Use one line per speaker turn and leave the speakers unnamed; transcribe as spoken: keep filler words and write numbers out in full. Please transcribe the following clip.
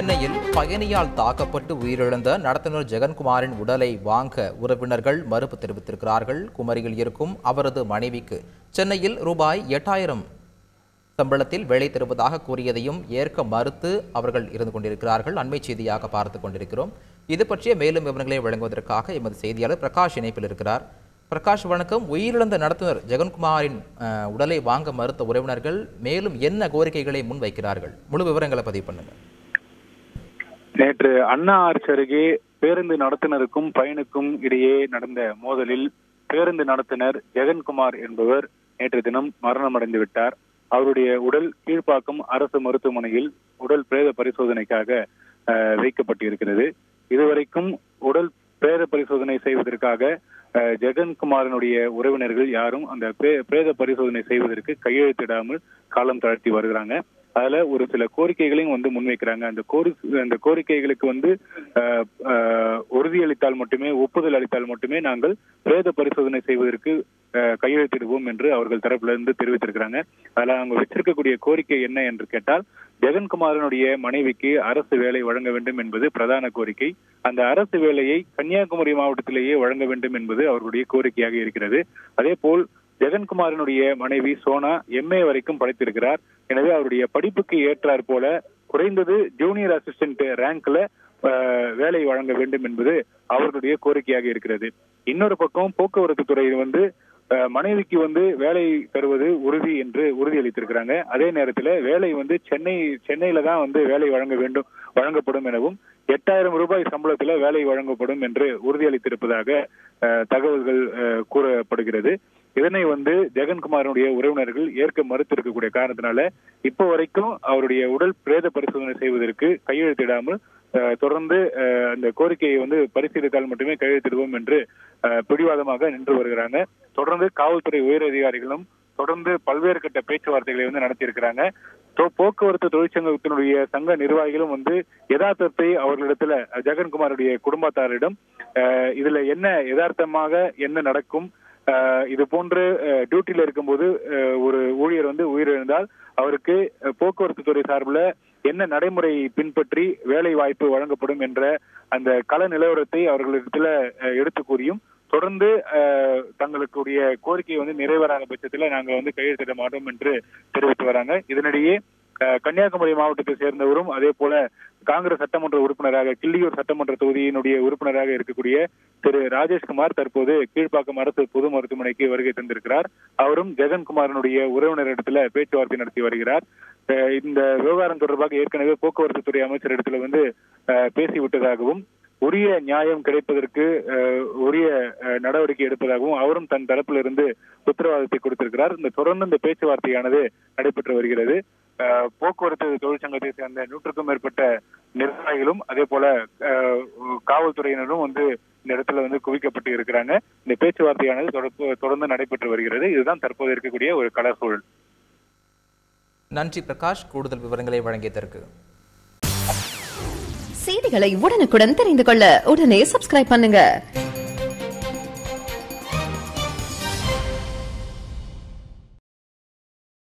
சென்னையில் பயணியால் தாக்கப்பட்டு உயிரிழந்த நடத்துனர் ஜெகன்குமாரின் உடலை வாங்க உறவினர்கள் மறுப்பு தெரிவித்திருக்கிறார்கள். குமரியில் இருக்கும் அவரது மனைவிக்கு சென்னையில் ரூபாய் எட்டாயிரம் சம்பளத்தில் வேலை தருவதாக கூறியதையும் ஏற்க மறுத்து அவர்கள் இருந்து கொண்டிருக்கிறார்கள். அண்மை செய்தியாக பார்த்துக் கொண்டிருக்கிறோம். இது பற்றிய மேலும் விவரங்களை வழங்குவதற்காக எமது செய்தியாளர் பிரகாஷ் இணைப்பில் இருக்கிறார். பிரகாஷ் வணக்கம். உயிரிழந்த நடத்துனர் ஜெகன்குமாரின் உடலை வாங்க மறுத்த உறவினர்கள் மேலும் என்ன கோரிக்கைகளை முன்வைக்கிறார்கள்? முழு விவரங்களை பதிவு பண்ணுங்க.
நேற்று அண்ணா ஆர்ச் அருகே பேருந்து நடத்துனருக்கும் பயணிக்கும் இடையே நடந்த மோதலில் பேருந்து நடத்துனர் ஜெகன்குமார் என்பவர் நேற்று தினம் மரணமடைந்து விட்டார். அவருடைய உடல் கீழ்ப்பாக்கம் அரசு மருத்துவமனையில் உடல் பிரேத பரிசோதனைக்காக வைக்கப்பட்டிருக்கிறது. இதுவரைக்கும் உடல் பிரேத பரிசோதனை செய்வதற்காக ஜெகன்குமாரனுடைய உறவினர்கள் யாரும் அந்த பிரேத பரிசோதனை செய்வதற்கு கையெழுத்திடாமல் காலம் தாழ்த்தி வருகிறாங்க. அதுல ஒரு சில கோரிக்கைகளையும் வந்து முன்வைக்கிறாங்க. அந்த கோரி அந்த கோரிக்கைகளுக்கு வந்து உறுதியளித்தால் மட்டுமே, ஒப்புதல் அளித்தால் மட்டுமே நாங்கள் பிரேத பரிசோதனை செய்வதற்கு கையெழுத்திடுவோம் என்று அவர்கள் தரப்புல இருந்து தெரிவித்திருக்கிறாங்க. அதுல அவங்க வச்சிருக்கக்கூடிய கோரிக்கை என்ன என்று கேட்டால், ஜெகன்குமாரனுடைய மனைவிக்கு அரசு வேலை வழங்க வேண்டும் என்பது பிரதான கோரிக்கை. அந்த அரசு வேலையை கன்னியாகுமரி மாவட்டத்திலேயே வழங்க வேண்டும் என்பது அவர்களுடைய கோரிக்கையாக இருக்கிறது. அதே போல் ஜெகன்குமாரனுடைய மனைவி சோனா எம்ஏ வரைக்கும் படித்திருக்கிறார். எனவே அவருடைய படிப்புக்கு ஏற்றாற் போல குறைந்தது ஜூனியர் அசிஸ்டன்ட் ரேங்க்ல வேலை வழங்க வேண்டும் என்பது அவர்களுடைய கோரிக்கையாக இருக்கிறது. இன்னொரு பக்கம் போக்குவரத்து துறையில் வந்து மனைவிக்கு வந்து வேலை தருவது உறுதி என்று உறுதியளித்திருக்கிறாங்க. அதே நேரத்தில் வேலை வந்து சென்னை சென்னையில தான் வந்து வேலை வழங்க வேண்டும் வழங்கப்படும் எனவும் எட்டாயிரம் ரூபாய் சம்பளத்தில் வேலை வழங்கப்படும் என்று உறுதியளித்திருப்பதாக தகவல்கள் கூறப்படுகிறது. இதனை வந்து ஜெகன்குமாரனுடைய உறவினர்கள் ஏற்க மறுத்திருக்கக்கூடிய காரணத்தினால இப்போ வரைக்கும் அவருடைய உடல் பிரேத பரிசோதனை செய்வதற்கு கையெழுத்திடாமல் தொடர்ந்து அந்த கோரிக்கையை வந்து பரிசீலித்தால் மட்டுமே கையெழுத்திடுவோம் என்று பிடிவாதமாக நின்று வருகிறாங்க. தொடர்ந்து காவல்துறை உயர் அதிகாரிகளும் தொடர்ந்து பல்வேறு கட்ட பேச்சுவார்த்தைகளை வந்து நடத்தி இருக்கிறாங்க. போக்குவரத்து தொழிற்சங்கத்தினுடைய சங்க நிர்வாகிகளும் வந்து யதார்த்தத்தை அவர்களிடத்துல ஜெகன்குமாருடைய குடும்பத்தாரிடம் இதுல என்ன யதார்த்தமாக என்ன நடக்கும், இது போன்று டியூட்டியில இருக்கும்போது ஒரு ஊழியர் வந்து உயிரிழந்தால் அவருக்கு போக்குவரத்து துறை சார்பில் என்ன நடைமுறை பின்பற்றி வேலை வாய்ப்பு வழங்கப்படும் என்ற அந்த கள நிலவரத்தை அவர்களிடத்துல எடுத்து கூறியும் தொடர்ந்து தங்களுடைய கோரிக்கை வந்து நிறைவேறாத பட்சத்துல நாங்க வந்து கையெழுத்திட மாட்டோம் என்று தெரிவித்து வராங்க. இதனிடையே கன்னியாகுமரி மாவட்டத்தை சேர்ந்தவரும் அதே போல காங்கிரஸ் சட்டமன்ற உறுப்பினராக கிள்ளியூர் சட்டமன்ற தொகுதியினுடைய உறுப்பினராக இருக்கக்கூடிய திரு ராஜேஷ்குமார் தற்போது கீழ்ப்பாக்கம் அரசு பொது மருத்துவமனைக்கு வருகை தந்திருக்கிறார். அவரும் ஜெகன்குமாரனுடைய உறவினரிடத்துல பேச்சுவார்த்தை நடத்தி வருகிறார். இந்த விவகாரம் தொடர்பாக ஏற்கனவே போக்குவரத்து துறை அமைச்சரிடத்துல வந்து பேசிவிட்டதாகவும் உரிய நியாயம் கிடைப்பதற்கு உரிய நடவடிக்கை எடுப்பதாகவும் அவரும் தன் தரப்பிலிருந்து உத்தரவாதத்தை கொடுத்திருக்கிறார். இந்த தொடர்ந்து இந்த பேச்சுவார்த்தையானது நடைபெற்று வருகிறது. போக்குவரத்து தொழிற்சங்கத்தை சேர்ந்த நூற்றுக்கும் மேற்பட்ட நிர்வாகிகளும் அதே போல காவல்துறையினரும் வந்து இந்த இடத்துல வந்து குவிக்கப்பட்டு இருக்கிறாங்க. இந்த பேச்சுவார்த்தையானது தொடர்ந்து நடைபெற்று வருகிறது. இதுதான் தற்போது இருக்கக்கூடிய ஒரு கள சூழல்.
நன்றி பிரகாஷ், கூடுதல் விவரங்களை வழங்கியதற்கு.
செய்திகளை உடனுக்குடன் தெரிந்து கொள்ள உடனே சப்ஸ்கிரைப் பண்ணுங்க.